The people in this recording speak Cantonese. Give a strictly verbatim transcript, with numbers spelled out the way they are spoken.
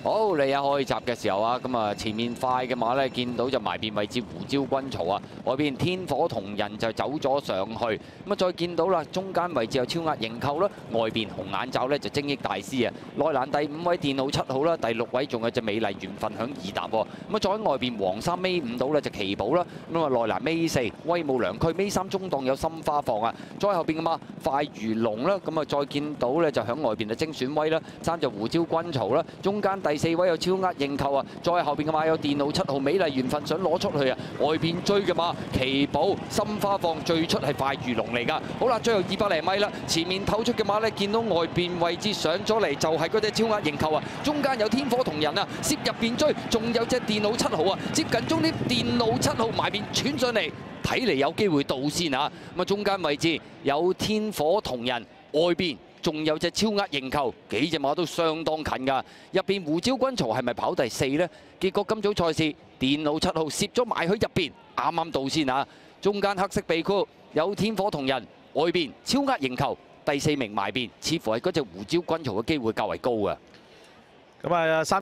好，嚟下開閘嘅時候啊，咁啊前面快嘅馬咧，見到就埋邊位置胡椒軍曹啊，外邊天火同人就走咗上去，咁啊再見到啦，中間位置有超額認購啦，外邊紅眼罩咧就精益大師啊，內欄第五位電腦七號啦，第六位仲有隻美麗緣分響二搭喎，咁啊再喺外邊黃衫尾五到咧就奇寶啦，咁啊內欄尾四威武良區尾三中檔有心花放啊，再後邊嘅馬快如龍啦，咁啊再見到咧就響外邊就精選威啦，爭就胡椒軍曹啦，中間第四位有超額認購啊，再後邊嘅馬有電腦七號美麗緣分想攞出去啊，外邊追嘅馬奇寶心花放最出係快如龍嚟㗎。好啦，最後二百零米啦，前面透出嘅馬咧，見到外邊位置上咗嚟就係嗰隻超額認購啊，中間有天火同人啊，攝入邊追，仲有隻電腦七號啊，接近終點電腦七號埋邊穿上嚟，睇嚟有機會到先啊。咁啊中間位置有天火同人，外邊仲有隻超額認購，幾隻馬都相當近㗎。入邊胡椒軍曹係咪跑第四呢？結果今早賽事電腦七號攝咗埋去入邊，啱啱到先啊！中間黑色鼻箍有天火同人，外邊超額認購，第四名埋邊，似乎係嗰隻胡椒軍曹嘅機會較為高啊！ 咁啊三。